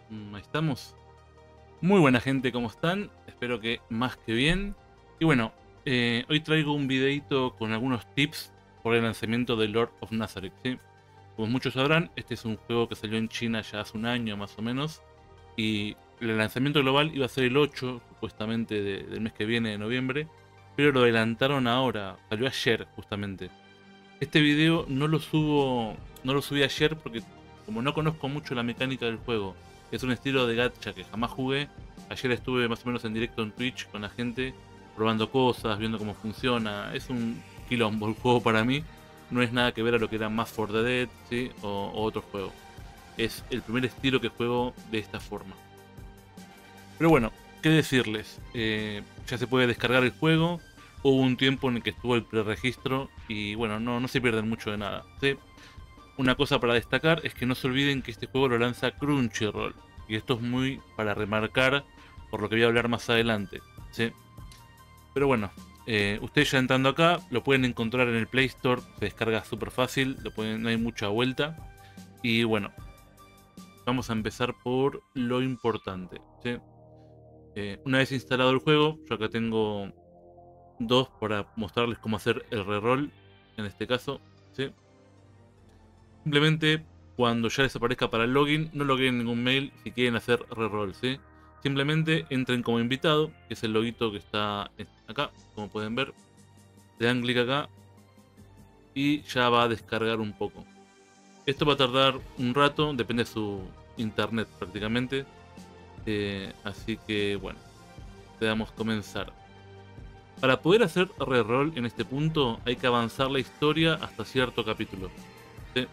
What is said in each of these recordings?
Ahí estamos. Muy buena gente, ¿cómo están? Espero que más que bien. Y bueno, hoy traigo un videito con algunos tips por el lanzamiento de Lord of Nazareth, ¿sí? Como muchos sabrán, este es un juego que salió en China ya hace un año más o menos. Y el lanzamiento global iba a ser el 8, supuestamente, del mes que viene, de noviembre. Pero lo adelantaron ahora, salió ayer justamente. Este video no lo subí ayer porque como no conozco mucho la mecánica del juego, es un estilo de gacha que jamás jugué. Ayer estuve más o menos en directo en Twitch con la gente, probando cosas, viendo cómo funciona. Es un quilombo el juego para mí. No es nada que ver a lo que era Más for the Dead, ¿sí? O otro juego. Es el primer estilo que juego de esta forma. Pero bueno, ¿qué decirles? Ya se puede descargar el juego. Hubo un tiempo en el que estuvo el preregistro y bueno, no se pierden mucho de nada, ¿sí? Una cosa para destacar es que no se olviden que este juego lo lanza Crunchyroll. Y esto es muy para remarcar por lo que voy a hablar más adelante, ¿sí? Pero bueno, ustedes ya entrando acá, lo pueden encontrar en el Play Store, se descarga súper fácil, no hay mucha vuelta. Y bueno, vamos a empezar por lo importante, ¿sí? Una vez instalado el juego, yo acá tengo dos para mostrarles cómo hacer el reroll, en este caso, ¿sí? Simplemente cuando ya les aparezca para el login, no loguen ningún mail si quieren hacer reroll, ¿sí? Simplemente entren como invitado, que es el loguito que está acá, como pueden ver. Le dan clic acá y ya va a descargar un poco. Esto va a tardar un rato, depende de su internet prácticamente. Así que bueno, le damos comenzar. Para poder hacer reroll en este punto hay que avanzar la historia hasta cierto capítulo, ¿sí?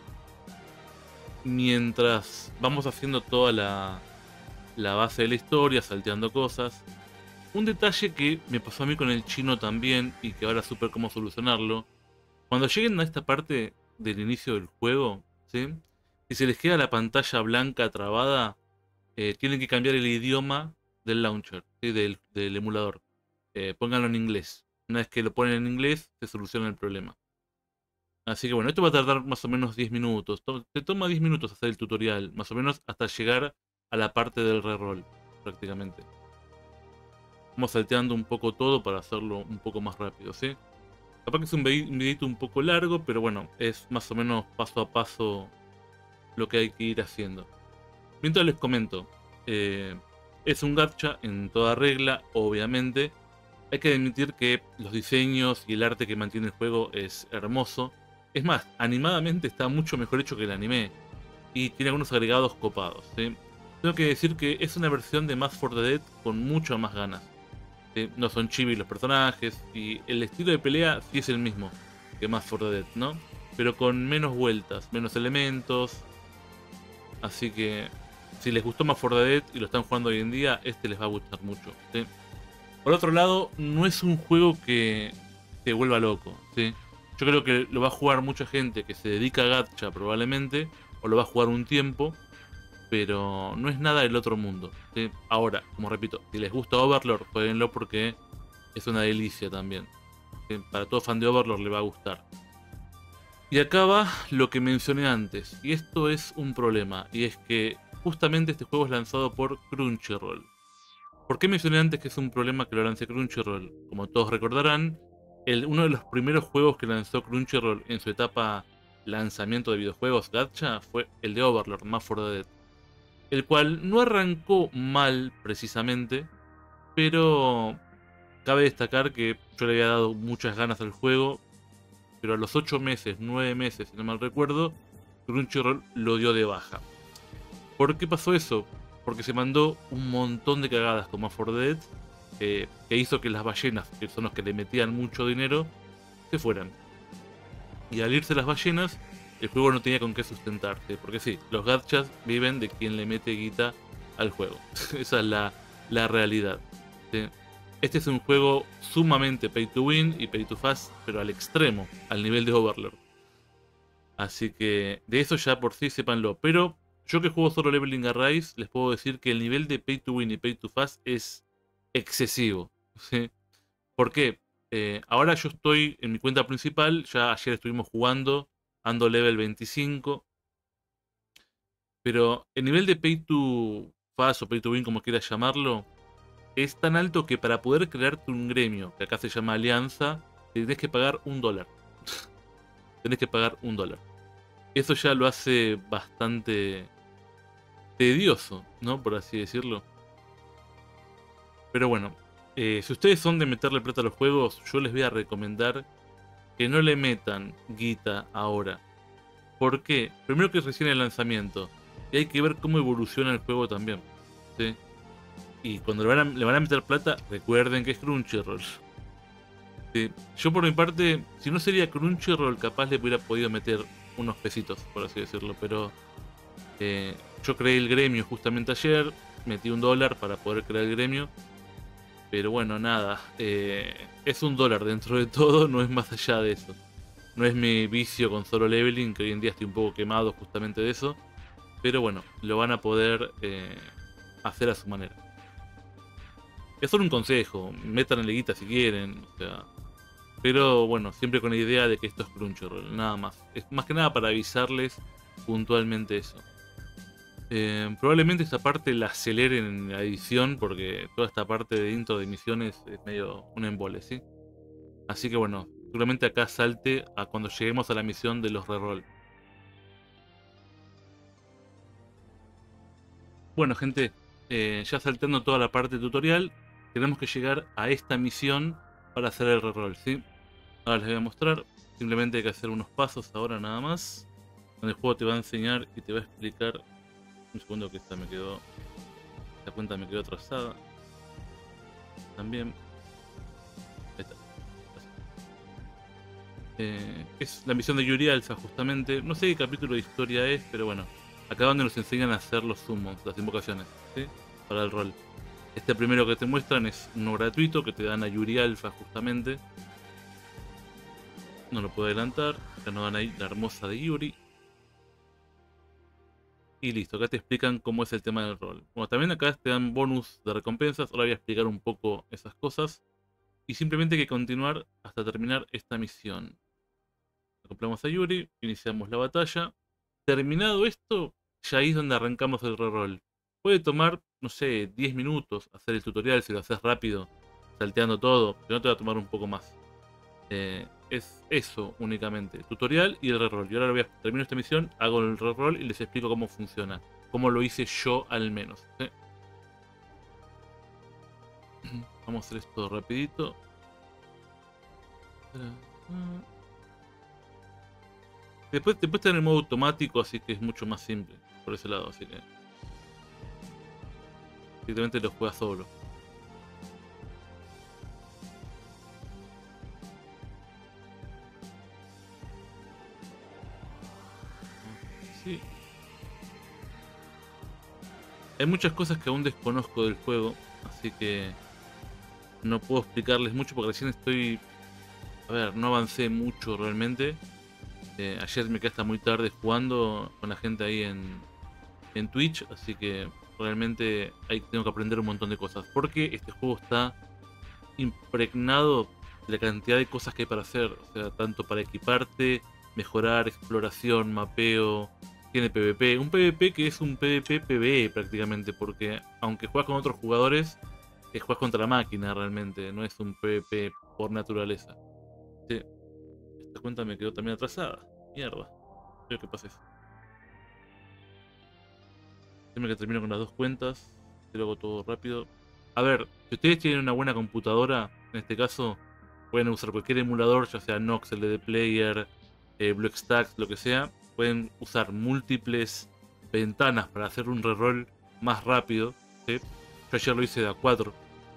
Mientras vamos haciendo toda la base de la historia, salteando cosas. Un detalle que me pasó a mí con el chino también y que ahora supe cómo solucionarlo. Cuando lleguen a esta parte del inicio del juego, ¿sí? Si se les queda la pantalla blanca trabada, tienen que cambiar el idioma del launcher, ¿sí? Del emulador. Pónganlo en inglés. Una vez que lo ponen en inglés, se soluciona el problema. Así que bueno, esto va a tardar más o menos 10 minutos. Te toma 10 minutos hacer el tutorial, más o menos hasta llegar a la parte del reroll, prácticamente. Vamos salteando un poco todo para hacerlo un poco más rápido, ¿sí? Capaz que es un videito un poco largo, pero bueno, es más o menos paso a paso lo que hay que ir haciendo. Mientras les comento, eh, es un gacha en toda regla, obviamente. Hay que admitir que los diseños y el arte que mantiene el juego es hermoso. Es más, animadamente está mucho mejor hecho que el anime. Y tiene algunos agregados copados, ¿sí? Tengo que decir que es una versión de Mass for the Dead con mucho más ganas. ¿Sí? No son chibi los personajes y el estilo de pelea sí es el mismo que Mass for the Dead, ¿no? Pero con menos vueltas, menos elementos. Así que si les gustó Mass for the Dead y lo están jugando hoy en día, este les va a gustar mucho, ¿sí? Por otro lado, no es un juego que te vuelva loco, ¿sí? Yo creo que lo va a jugar mucha gente que se dedica a gacha probablemente, o lo va a jugar un tiempo, pero no es nada del otro mundo, ¿sí? Ahora, como repito, si les gusta Overlord, jueguenlo porque es una delicia también, ¿sí? Para todo fan de Overlord le va a gustar. Y acá va lo que mencioné antes, y esto es un problema, y es que justamente este juego es lanzado por Crunchyroll. ¿Por qué mencioné antes que es un problema que lo lance Crunchyroll? Como todos recordarán, uno de los primeros juegos que lanzó Crunchyroll en su etapa lanzamiento de videojuegos gacha fue el de Overlord, Map for the Dead, el cual no arrancó mal precisamente, pero cabe destacar que yo le había dado muchas ganas al juego, pero a los 8 meses, 9 meses, si no mal recuerdo, Crunchyroll lo dio de baja. ¿Por qué pasó eso? Porque se mandó un montón de cagadas como a For Dead, que hizo que las ballenas, que son los que le metían mucho dinero, se fueran. Y al irse las ballenas, el juego no tenía con qué sustentarse. Porque sí, los gachas viven de quien le mete guita al juego. Esa es la realidad. ¿Sí? Este es un juego sumamente pay to win y pay to fast, pero al extremo, al nivel de Overlord. Así que de eso ya por sí sépanlo. Pero yo que juego solo Leveling Arise, les puedo decir que el nivel de Pay to Win y Pay to Fast es excesivo. ¿Sí? ¿Por qué? Ahora yo estoy en mi cuenta principal, ya ayer estuvimos jugando, ando level 25. Pero el nivel de pay to fast o pay to win, como quieras llamarlo, es tan alto que para poder crearte un gremio, que acá se llama alianza, tenés que pagar $1. Tenés que pagar $1. Eso ya lo hace bastante tedioso, ¿no? Por así decirlo. Pero bueno, si ustedes son de meterle plata a los juegos, yo les voy a recomendar que no le metan guita ahora. ¿Por qué? Primero que es recién el lanzamiento. Y hay que ver cómo evoluciona el juego también. ¿Sí? Y cuando le van a meter plata, recuerden que es Crunchyroll. ¿Sí? Yo por mi parte, si no sería Crunchyroll, capaz le hubiera podido meter unos pesitos, por así decirlo. Pero yo creé el gremio justamente ayer. Metí $1 para poder crear el gremio. Pero bueno, nada. Es $1 dentro de todo, no es más allá de eso. No es mi vicio con Solo Leveling, que hoy en día estoy un poco quemado justamente de eso. Pero bueno, lo van a poder hacer a su manera. Es solo un consejo, metan en guita si quieren. O sea, pero bueno, siempre con la idea de que esto es Crunchyroll, nada más. Es más que nada para avisarles puntualmente eso. Probablemente esta parte la aceleren en la edición porque toda esta parte de intro de misiones es medio un embole, ¿sí? Así que bueno, seguramente acá salte a cuando lleguemos a la misión de los reroll. Bueno, gente, ya saltando toda la parte tutorial, tenemos que llegar a esta misión para hacer el reroll, ¿sí? Ahora les voy a mostrar. Simplemente hay que hacer unos pasos ahora nada más. Donde el juego te va a enseñar y te va a explicar. Un segundo que esta me quedó. Esta cuenta me quedó trazada. También. Ahí está. Es la misión de Yuri Alpha justamente. No sé qué capítulo de historia es, pero bueno. Acá donde nos enseñan a hacer los summons, las invocaciones, ¿sí? Para el rol. Este primero que te muestran es uno gratuito que te dan a Yuri Alpha justamente. No lo puedo adelantar. Ya nos dan ahí la hermosa de Yuri. Y listo, acá te explican cómo es el tema del rol. Bueno, también acá te dan bonus de recompensas. Ahora voy a explicar un poco esas cosas. Y simplemente hay que continuar hasta terminar esta misión. Acoplamos a Yuri, iniciamos la batalla. Terminado esto, ya ahí es donde arrancamos el reroll. Puede tomar, no sé, 10 minutos hacer el tutorial si lo haces rápido, salteando todo, pero no te va a tomar un poco más. Es eso únicamente, tutorial y el reroll. Y ahora voy a terminar esta misión, hago el reroll y les explico cómo funciona. Cómo lo hice yo al menos. Vamos a hacer esto rapidito. Después está en el modo automático, así que es mucho más simple por ese lado, así que directamente lo juegas solo. Sí. Hay muchas cosas que aún desconozco del juego, así que no puedo explicarles mucho porque recién estoy... A ver, no avancé mucho realmente. Ayer me quedé hasta muy tarde jugando con la gente ahí en Twitch, así que realmente ahí tengo que aprender un montón de cosas. Porque este juego está impregnado de la cantidad de cosas que hay para hacer. O sea, tanto para equiparte, mejorar, exploración, mapeo. Tiene PvP. Un PvP que es un PvP PvE prácticamente. Porque aunque juegas con otros jugadores, juegas contra la máquina realmente. No es un PvP por naturaleza. Sí. Esta cuenta me quedó también atrasada. Mierda. Creo que pasa eso. Siempre que termino con las dos cuentas. Y lo hago todo rápido. A ver, si ustedes tienen una buena computadora, en este caso, pueden usar cualquier emulador, ya sea Nox, LD Player, BlueStacks, lo que sea. Pueden usar múltiples ventanas para hacer un reroll más rápido. ¿Sí? Yo ayer lo hice de A4.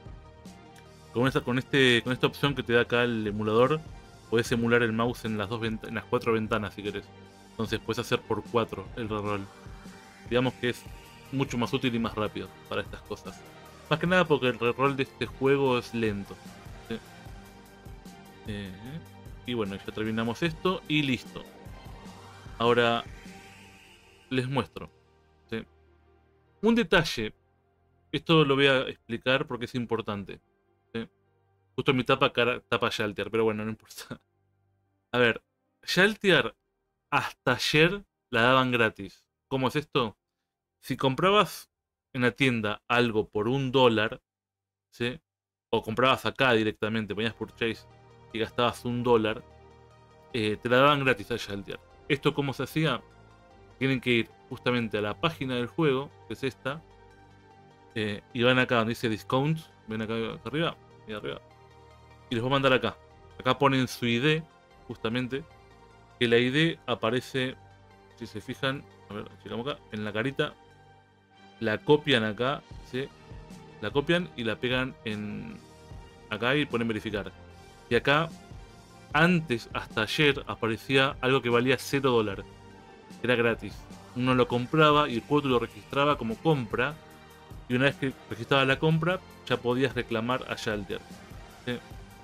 Con esta opción que te da acá el emulador, puedes emular el mouse en en las cuatro ventanas si querés. Entonces puedes hacer por 4 el reroll. Digamos que es mucho más útil y más rápido para estas cosas. Más que nada porque el reroll de este juego es lento. ¿Sí? Eh, y bueno, ya terminamos esto y listo. Ahora les muestro. ¿Sí? Un detalle. Esto lo voy a explicar porque es importante. ¿Sí? Justo en mi tapa Shaltier, pero bueno, no importa. A ver, Shaltier hasta ayer la daban gratis. ¿Cómo es esto? Si comprabas en la tienda algo por $1, ¿sí? O comprabas acá directamente, ponías purchase y gastabas $1, te la daban gratis a Shelter. ¿Esto cómo se hacía? Tienen que ir justamente a la página del juego, que es esta, y van acá donde dice discounts, ven acá, arriba, y arriba, y los va a mandar acá. Acá ponen su ID, justamente, que la ID aparece, si se fijan, a ver, checamos acá, en la carita, la copian acá, ¿sí? La copian y la pegan en acá y ponen verificar. Y acá, antes, hasta ayer, aparecía algo que valía $0. Era gratis. Uno lo compraba y el juego te lo registraba como compra. Y una vez que registraba la compra, ya podías reclamar a Shelter. ¿Sí?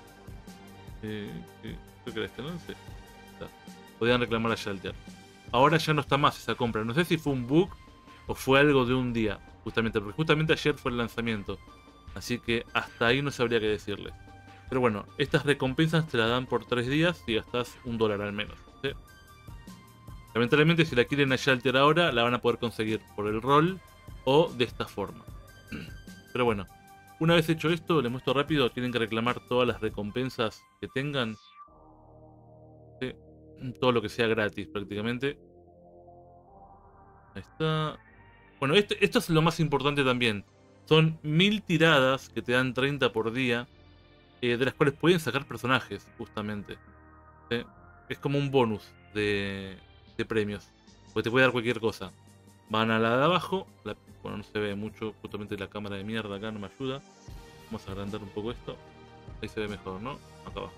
Creo que era este, ¿no? Sí. Está. Podían reclamar a Shelter. Ahora ya no está más esa compra. No sé si fue un bug o fue algo de un día. Justamente, porque justamente ayer fue el lanzamiento. Así que hasta ahí no sabría qué decirles. Pero bueno, estas recompensas te las dan por 3 días y gastas $1 al menos. ¿Sí? Lamentablemente, si la quieren a Shelter ahora, la van a poder conseguir por el rol o de esta forma. Pero bueno, una vez hecho esto, les muestro rápido, tienen que reclamar todas las recompensas que tengan. ¿Sí? Todo lo que sea gratis prácticamente. Ahí está. Bueno, esto es lo más importante también. Son 1000 tiradas que te dan 30 por día, de las cuales pueden sacar personajes, justamente. ¿Sí? Es como un bonus de premios. Porque te puede dar cualquier cosa. Van a la de abajo. Bueno, no se ve mucho, justamente la cámara de mierda acá no me ayuda. Vamos a agrandar un poco esto. Ahí se ve mejor, ¿no? Acá abajo.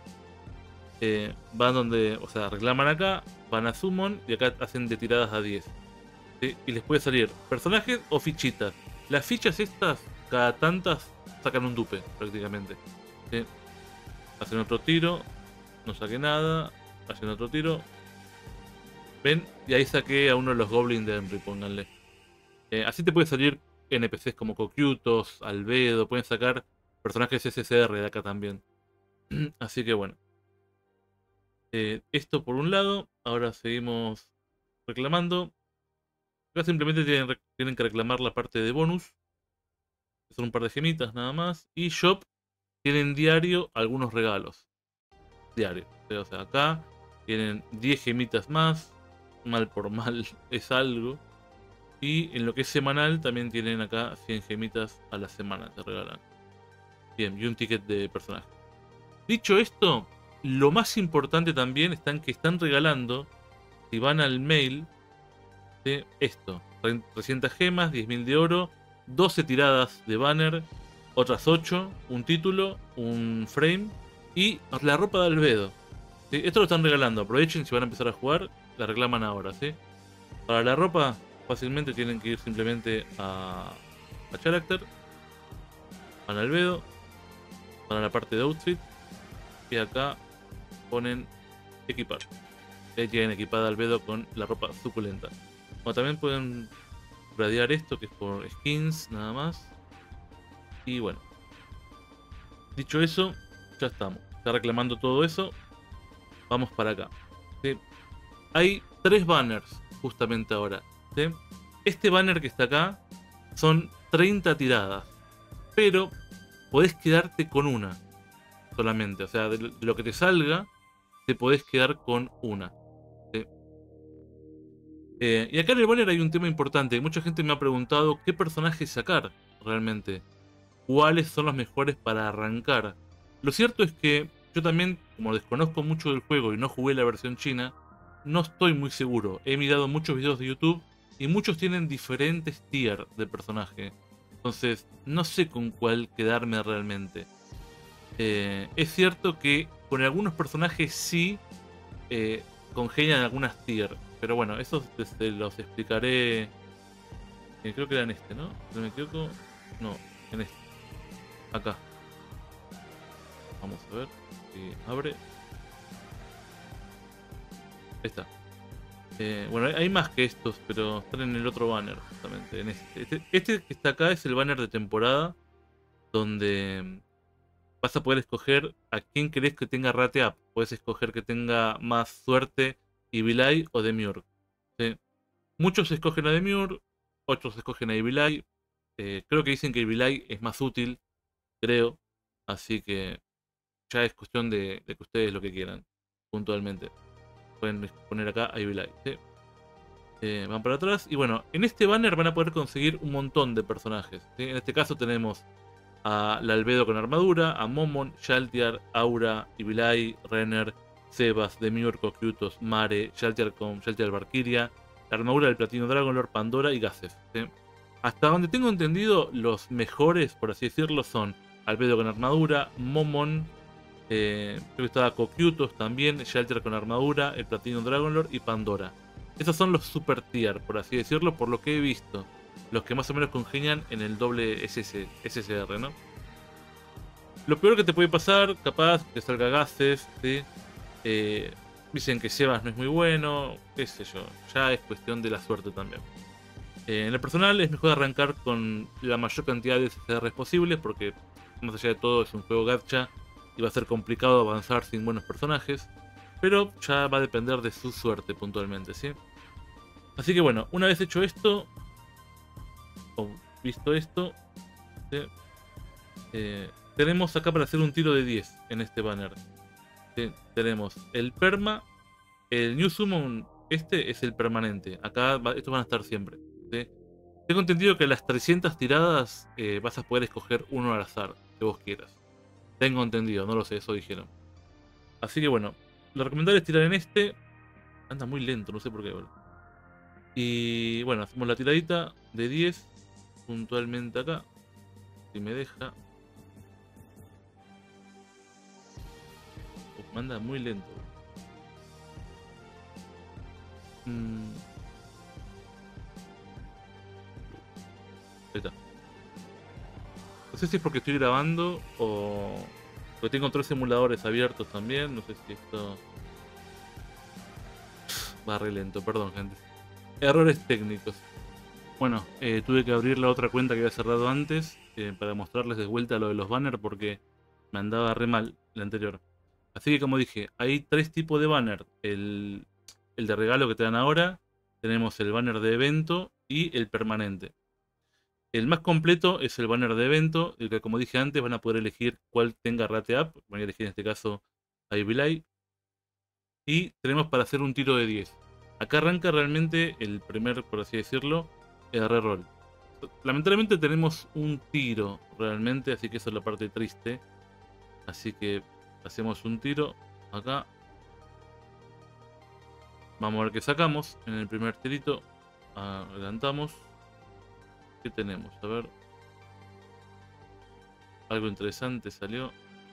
Van donde, o sea, reclaman acá, van a Summon y acá hacen de tiradas a 10. ¿Sí? Y les puede salir personajes o fichitas. Las fichas estas, cada tantas, sacan un dupe, prácticamente. ¿Sí? Hacen otro tiro, no saqué nada, hacen otro tiro. ¿Ven? Y ahí saqué a uno de los Goblins de Henry, pónganle. Así te puede salir NPCs como Cocyutos, Albedo, pueden sacar personajes SSR de acá también. Así que bueno. Esto por un lado, ahora seguimos reclamando. Acá simplemente tienen que reclamar la parte de bonus, que son un par de gemitas nada más. Y shop, tienen diario algunos regalos. Diario. O sea, acá tienen 10 gemitas más. Mal por mal es algo. Y en lo que es semanal también tienen acá 100 gemitas a la semana, te regalan. Bien, y un ticket de personaje. Dicho esto, lo más importante también están que están regalando, si van al mail, de esto. 300 gemas, 10.000 de oro, 12 tiradas de banner, otras 8, un título, un frame y la ropa de Albedo. ¿Sí? Esto lo están regalando, aprovechen si van a empezar a jugar, la reclaman ahora, ¿sí? Para la ropa, fácilmente tienen que ir simplemente a Character, van a Albedo, van a la parte de Outfit y acá ponen equipar. Ahí tienen equipada Albedo con la ropa suculenta. O también pueden radiar esto que es por skins nada más. Y bueno, dicho eso, ya estamos. Está reclamando todo eso. Vamos para acá. ¿Sí? Hay 3 banners justamente ahora. ¿Sí? Este banner que está acá son 30 tiradas. Pero podés quedarte con una solamente. O sea, de lo que te salga, te podés quedar con una. ¿Sí? Y acá en el banner hay un tema importante. Mucha gente me ha preguntado qué personaje sacar realmente. ¿Cuáles son los mejores para arrancar? Lo cierto es que yo también, como desconozco mucho del juego y no jugué la versión china, no estoy muy seguro. He mirado muchos videos de YouTube y muchos tienen diferentes tier de personaje. Entonces, no sé con cuál quedarme realmente. Es cierto que con algunos personajes sí congenian algunas tier. Pero bueno, eso se los explicaré. Creo que era en este, ¿no? Si no me equivoco. No, en este. Acá. Vamos a ver si abre. Ahí está. Bueno, hay más que estos, pero están en el otro banner, justamente. En este que está acá es el banner de temporada, donde vas a poder escoger a quién querés que tenga rate up. Puedes escoger que tenga más suerte, Evil Eye o Demiurge. ¿Sí? Muchos escogen a Demiurge, otros escogen a Evilai. Creo que dicen que Evilai es más útil, creo. Así que ya es cuestión de que ustedes lo que quieran, puntualmente. Pueden poner acá a Evilai, ¿sí? Van para atrás. Y bueno, en este banner van a poder conseguir un montón de personajes, ¿sí? En este caso tenemos a la Albedo con armadura, a Momon, Shaltiar, Aura, Ibilai, Renner, Sebas, Demiurgo, Cocyutos, Mare, Shaltiar con Shaltiar Valkyria, la armadura del Platino Dragonlord, Pandora y Gazef, ¿sí? Hasta donde tengo entendido, los mejores, por así decirlo, son Albedo con armadura, Momon, creo que estaba Cocyutos también, Shaltiar con armadura, el Platino Dragonlord y Pandora. Esos son los super tier, por así decirlo, por lo que he visto. Los que más o menos congenian en el doble SSR, ¿no? Lo peor que te puede pasar, capaz, que salga gases, ¿sí? Eh, Dicen que Sebas no es muy bueno, qué sé yo. Ya es cuestión de la suerte también. En lo personal es mejor arrancar con la mayor cantidad de SSRs posibles, porque más allá de todo es un juego gacha y va a ser complicado avanzar sin buenos personajes. Pero ya va a depender de su suerte puntualmente, ¿sí? Así que bueno, una vez hecho esto, o visto esto, ¿sí? Tenemos acá para hacer un tiro de 10 en este banner. ¿Sí? Tenemos el perma, el New Summon, este es el permanente. Acá estos van a estar siempre, ¿sí? Tengo entendido que a las 300 tiradas vas a poder escoger uno al azar, que vos quieras. Tengo entendido, no lo sé, eso dijeron. Así que bueno, lo recomendable es tirar en este. Anda muy lento, no sé por qué. Boludo. Y bueno, hacemos la tiradita de 10 puntualmente acá. Si me deja. Manda muy lento. Mm, ahí está. No sé si es porque estoy grabando o porque tengo 3 emuladores abiertos también. No sé si esto va re lento, perdón, gente. Errores técnicos. Bueno, tuve que abrir la otra cuenta que había cerrado antes para mostrarles de vuelta lo de los banners porque me andaba re mal la anterior. Así que como dije, hay 3 tipos de banner. El de regalo que te dan ahora, tenemos el banner de evento y el permanente. El más completo es el banner de evento, el que como dije antes van a poder elegir cuál tenga rate up. Voy a elegir en este caso a Ibilai. Y tenemos para hacer un tiro de 10. Acá arranca realmente el primer, por así decirlo, el reroll. Lamentablemente tenemos un tiro realmente, así que esa es la parte triste. Así que hacemos un tiro acá. Vamos a ver qué sacamos en el primer tirito. Adelantamos. ¿Qué tenemos? A ver. Algo interesante salió.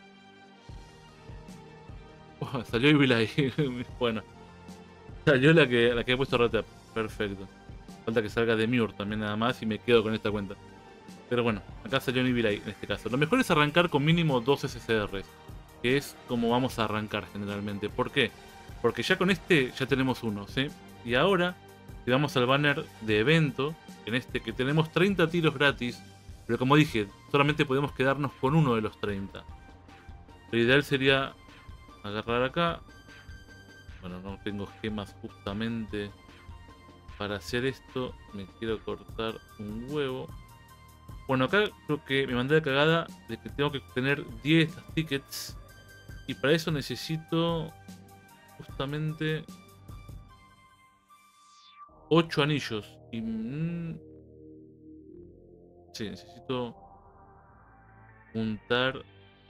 Oh, salió Ibilai. Bueno, salió la que he puesto rate. Perfecto. Falta que salga de Mure también nada más y me quedo con esta cuenta. Pero bueno, acá salió Ibilai en este caso. Lo mejor es arrancar con mínimo 2 SCRs. Que es como vamos a arrancar generalmente. ¿Por qué? Porque ya con este ya tenemos uno, ¿sí? Y ahora, si vamos al banner de evento, en este que tenemos 30 tiros gratis, pero como dije, solamente podemos quedarnos con uno de los 30. Lo ideal sería agarrar acá. Bueno, no tengo gemas justamente para hacer esto. Me quiero cortar un huevo. Bueno, acá creo que me mandé la cagada de que tengo que tener 10 tickets. Y para eso necesito justamente 8 anillos. Y sí, necesito juntar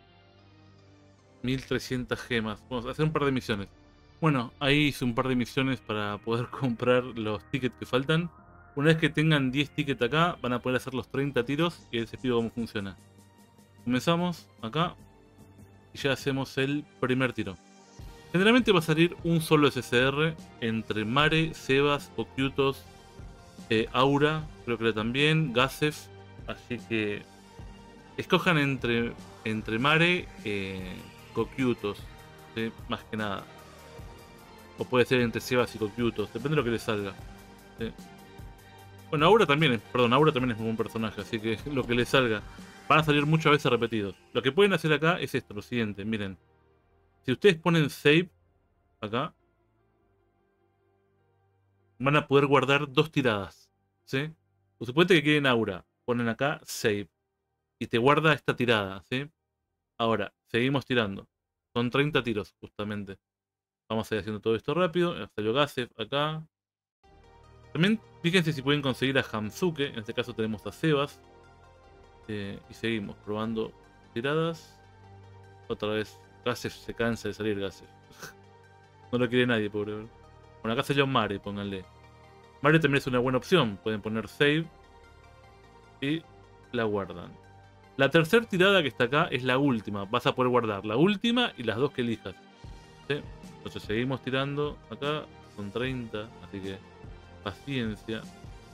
1300 gemas. Vamos a hacer un par de misiones. Bueno, ahí hice un par de misiones para poder comprar los tickets que faltan. Una vez que tengan 10 tickets acá, van a poder hacer los 30 tiros y les explico cómo funciona. Comenzamos acá y ya hacemos el primer tiro. Generalmente va a salir un solo SSR entre Mare, Sebas, Cocyutos, Aura, creo que también, Gazef. Así que escojan entre Mare, Cocyutos, ¿sí? Más que nada. O puede ser entre Sebas y Cocyutos, depende de lo que les salga. ¿Sí? Bueno, Aura también es un buen personaje, así que lo que les salga. Van a salir muchas veces repetidos. Lo que pueden hacer acá es esto, lo siguiente, miren. Si ustedes ponen save acá, van a poder guardar 2 tiradas, ¿sí? Suponete que quieren aura. Ponen acá save. Y te guarda esta tirada, ¿sí? Ahora, seguimos tirando. Son 30 tiros, justamente. Vamos a ir haciendo todo esto rápido. Salió Gasef acá. También fíjense si pueden conseguir a Hamsuke. En este caso tenemos a Sebas. Y seguimos probando tiradas. Otra vez. Gasef se cansa de salir, Gasef. No lo quiere nadie, pobre. Bueno, acá salió Mare, pónganle. Mare también es una buena opción. Pueden poner save. Y la guardan. La tercera tirada que está acá es la última. Vas a poder guardar la última y las dos que elijas. ¿Sí? Entonces seguimos tirando. Acá son 30. Así que paciencia.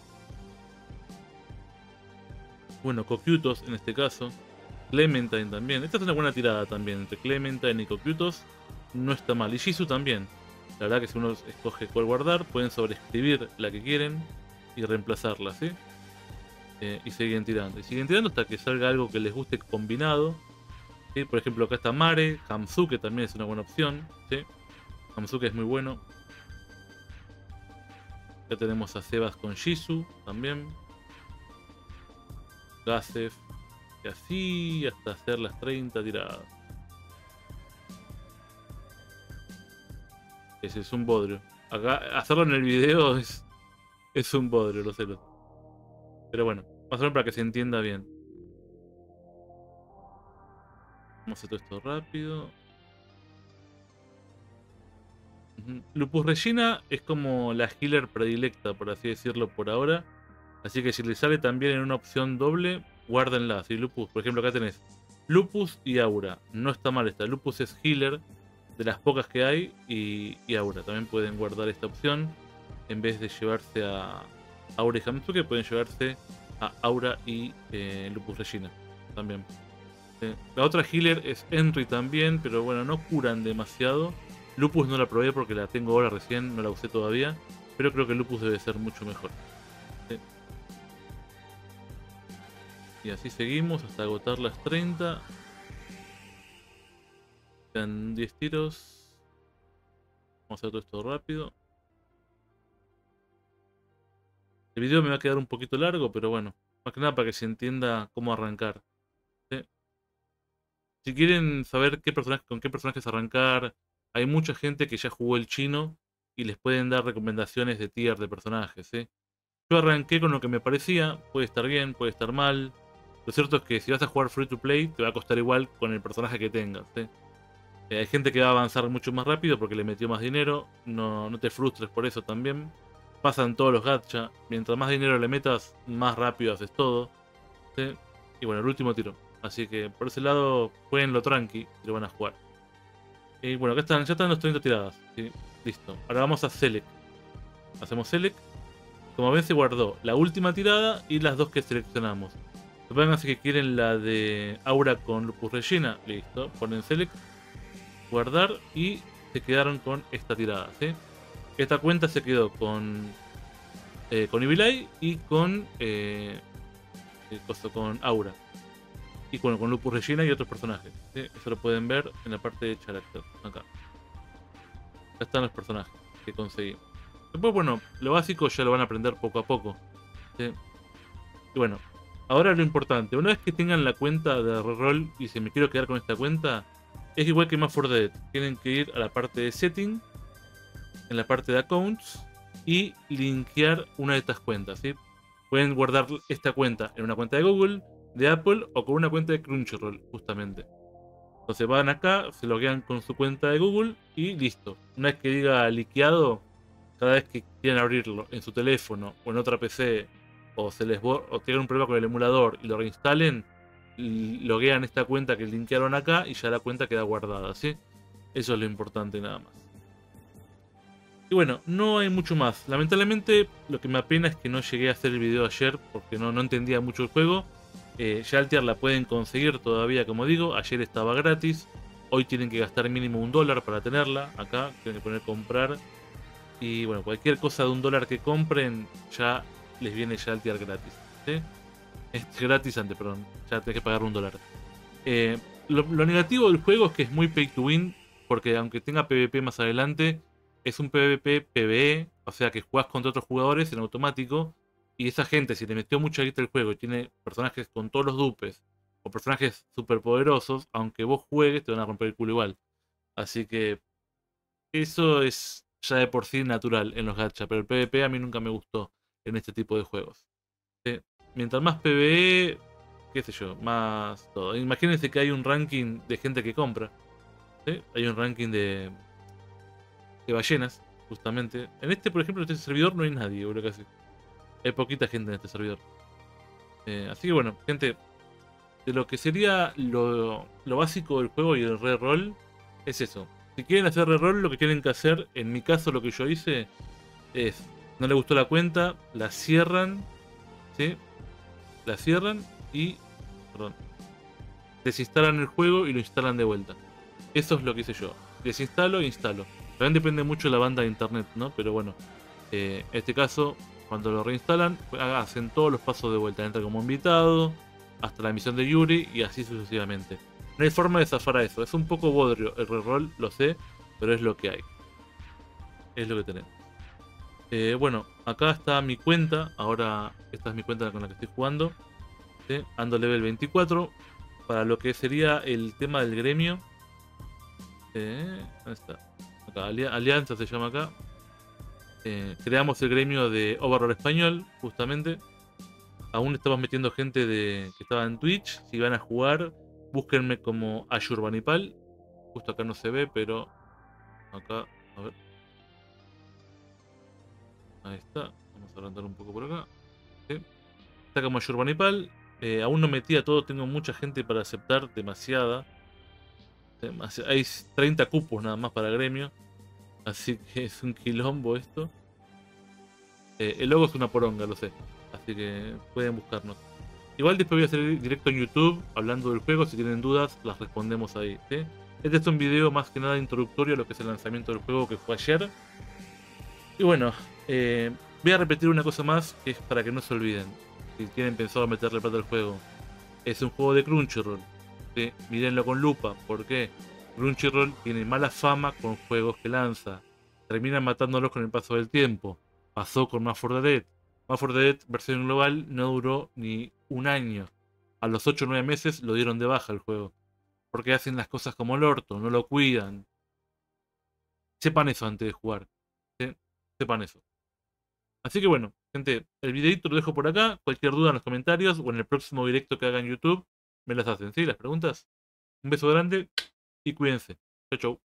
Bueno, Cocytus en este caso. Clementine también. Esta es una buena tirada también. Entre Clementine y Cocytus no está mal. Y Jisoo también. La verdad que si uno escoge cuál guardar, pueden sobreescribir la que quieren y reemplazarla, ¿sí? Y siguen tirando. Y siguen tirando hasta que salga algo que les guste combinado. ¿Sí? Por ejemplo, acá está Mare. Hamsuke también es una buena opción. ¿Sí? Hamsuke es muy bueno. Ya tenemos a Sebas con Jisoo también. Gasef. Y así hasta hacer las 30 tiradas. Ese es un bodrio. Acá hacerlo en el video es un bodrio, lo sé. Pero bueno, vamos a ver para que se entienda bien. Vamos a hacer todo esto rápido. Lupus Regina es como la healer predilecta, por así decirlo, por ahora. Así que si le sale también en una opción doble, guárdenla. Si Lupus, por ejemplo, acá tenés Lupus y Aura. No está mal esta. Lupus es healer de las pocas que hay. Y Aura. También pueden guardar esta opción. En vez de llevarse a Aura y Hamsuke, pueden llevarse a Aura y Lupus Regina. También. La otra healer es Henry también, pero bueno, no curan demasiado. Lupus no la probé porque la tengo ahora recién, no la usé todavía. Pero creo que Lupus debe ser mucho mejor. Y así seguimos hasta agotar las 30. Quedan 10 tiros. Vamos a hacer todo esto rápido. El video me va a quedar un poquito largo, pero bueno. Más que nada para que se entienda cómo arrancar. ¿Sí? Si quieren saber con qué personajes arrancar, hay mucha gente que ya jugó el chino y les pueden dar recomendaciones de tier de personajes. ¿Sí? Yo arranqué con lo que me parecía, puede estar bien, puede estar mal. Lo cierto es que si vas a jugar free to play, te va a costar igual con el personaje que tengas. ¿Sí? Hay gente que va a avanzar mucho más rápido porque le metió más dinero. No te frustres por eso también. Pasan todos los gacha. Mientras más dinero le metas, más rápido haces todo. ¿Sí? Y bueno, el último tiro. Así que por ese lado, jueguenlo tranqui y lo van a jugar. Y bueno, acá ya están los 30 tiradas. ¿Sí? Listo. Ahora vamos a Select. Hacemos Select. Como ven, se guardó la última tirada y las dos que seleccionamos. Supongan que quieren la de Aura con Lupus Regina. Listo. Ponen Select. Guardar y se quedaron con esta tirada. ¿Sí? Esta cuenta se quedó con Evilai y con Aura. Y bueno, con Lupus Regina y otros personajes. ¿Sí? Eso lo pueden ver en la parte de Character. Acá. Acá están los personajes que conseguimos. Después, bueno, lo básico ya lo van a aprender poco a poco. ¿Sí? Y bueno, ahora lo importante. Una vez que tengan la cuenta de reroll y si me quiero quedar con esta cuenta, es igual que Map 4 Dead. Tienen que ir a la parte de Setting, en la parte de Accounts y linkear una de estas cuentas. ¿Sí? Pueden guardar esta cuenta en una cuenta de Google, de Apple o con una cuenta de Crunchyroll, justamente. Entonces van acá, se loguean con su cuenta de Google y listo. Una vez que diga liqueado, cada vez que quieran abrirlo en su teléfono o en otra PC o tengan un problema con el emulador y lo reinstalen, loguean esta cuenta que linkearon acá y ya la cuenta queda guardada, ¿sí? Eso es lo importante nada más. Y bueno, no hay mucho más. Lamentablemente lo que me apena es que no llegué a hacer el video ayer porque no entendía mucho el juego. Ya Altier la pueden conseguir todavía, como digo. Ayer estaba gratis. Hoy tienen que gastar mínimo $1 para tenerla. Acá tienen que poner comprar. Y bueno, cualquier cosa de $1 que compren, ya les viene ya Altier gratis. ¿Sí? Es gratis antes, perdón. Ya tenés que pagar $1. Lo negativo del juego es que es muy pay to win. Porque aunque tenga PvP más adelante, es un PvP PvE. O sea que jugás contra otros jugadores en automático. Y esa gente, si le metió mucha guita al juego y tiene personajes con todos los dupes o personajes super poderosos, aunque vos juegues, te van a romper el culo igual. Así que eso es ya de por sí natural en los gacha, pero el PvP a mí nunca me gustó en este tipo de juegos. ¿Sí? Mientras más PvE, qué sé yo, más todo. Imagínense que hay un ranking de gente que compra. ¿Sí? Hay un ranking de ballenas, justamente. En este, por ejemplo, en este servidor no hay nadie, boludo, casi. Hay poquita gente en este servidor. Así que bueno, gente, de lo que sería lo básico del juego y el reroll, es eso. Si quieren hacer reroll, lo que tienen que hacer, en mi caso lo que yo hice, es, no le gustó la cuenta, la cierran, ¿sí? La cierran y, perdón, desinstalan el juego y lo instalan de vuelta. Eso es lo que hice yo. Desinstalo e instalo. También depende mucho de la banda de internet, ¿no? Pero bueno, en este caso, cuando lo reinstalan, hacen todos los pasos de vuelta. Entra como invitado, hasta la misión de Yuri y así sucesivamente. No hay forma de zafar a eso. Es un poco bodrio el reroll, lo sé, pero es lo que hay. Es lo que tenemos. Bueno, acá está mi cuenta. Ahora esta es mi cuenta con la que estoy jugando. ¿Sí? Ando level 24. Para lo que sería el tema del gremio. ¿Dónde está? Acá, Alianza se llama acá. Creamos el gremio de Overlord Español, justamente. Aún estamos metiendo gente que estaba en Twitch. Si van a jugar, búsquenme como Ayurbanipal. Justo acá no se ve, pero acá, a ver. Ahí está. Vamos a agrandar un poco por acá. ¿Sí? Está como Ayurbanipal. Aún no metí a todo, tengo mucha gente para aceptar, demasiada. Hay 30 cupos nada más para el gremio. Así que es un quilombo esto. El logo es una poronga, lo sé. Así que pueden buscarnos. Igual después voy a hacer directo en YouTube hablando del juego. Si tienen dudas, las respondemos ahí. ¿Sí? Este es un video más que nada introductorio a lo que es el lanzamiento del juego que fue ayer. Y bueno, voy a repetir una cosa más que es para que no se olviden. Si tienen pensado meterle plata al juego. Es un juego de Crunchyroll. ¿Sí? Mírenlo con lupa. ¿Por qué? Crunchyroll tiene mala fama con juegos que lanza. Terminan matándolos con el paso del tiempo. Pasó con Mafia for the Dead. Mafia for the Dead versión global no duró ni un año. A los 8 o 9 meses lo dieron de baja el juego. Porque hacen las cosas como el orto, no lo cuidan. Sepan eso antes de jugar. ¿Sí? Sepan eso. Así que bueno, gente, el videito lo dejo por acá. Cualquier duda en los comentarios o en el próximo directo que haga en YouTube, me las hacen, ¿sí? Las preguntas. Un beso grande y cuídense. Chau, chau.